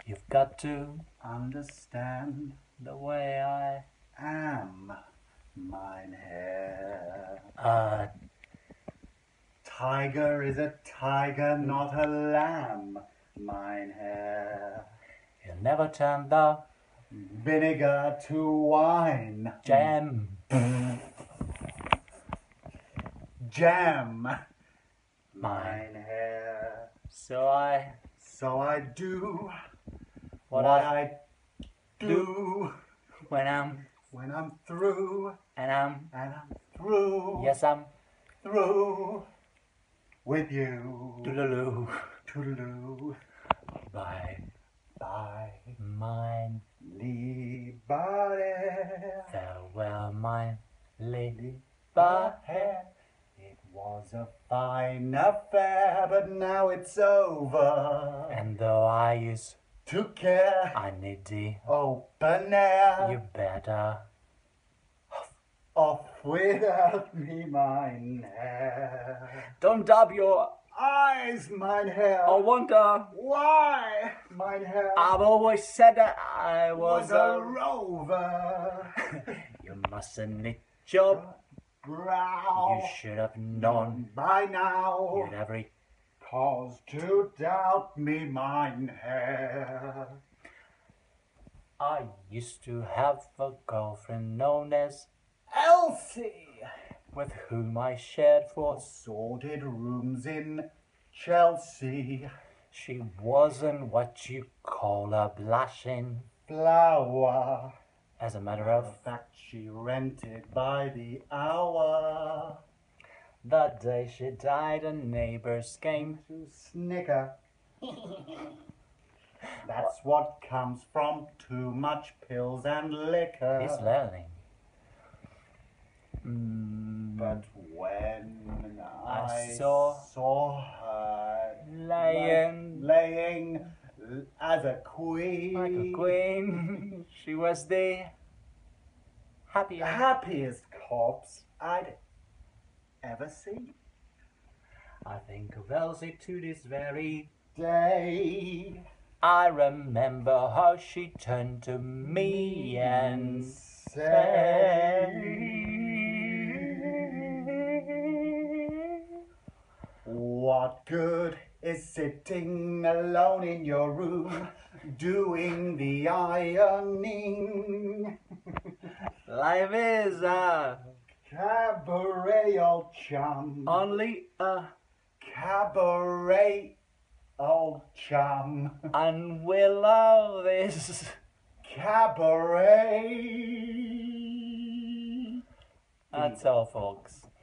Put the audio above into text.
You've got to understand the way I am, Mynheer. Tiger is a tiger, not a lamb, Mynheer. You'll never turn the Vinegar to wine. jam. Jam, Mynheer. So I do what what I I do when I'm when I'm through, and I'm through. yes I'm Through with you. doodaloo. Toodaloo. Bye. Bye. Mine Lieber. farewell, mine lady. It was a fine affair, but now it's over. And though I used To care, I need thee, open air. you better. Off without me, Mynheer. Don't dub your Eyes, Mynheer. I wonder. Why, Mynheer? I've always said that I was a rover. You mustn't knit your Brow. You should have known By now. you'd every Cause to doubt me, Mynheer. I used to have a girlfriend known as Elsie, with whom I shared for sordid rooms in Chelsea. she wasn't what you call a blushing. Flower. As a matter In of fact, she rented by the hour. the day she died, a neighbors came. To snicker. That's what comes from too much pills and liquor. He's learning. But when I I saw her laying as a queen, like a queen, she was the happiest corpse I'd ever seen. I think of Elsie to this very Day I remember how she turned to me and said, what good is sitting alone in your room doing the ironing? life is Cabaret, old chum. only a Cabaret, old chum. and we love this. Cabaret. That's all, folks.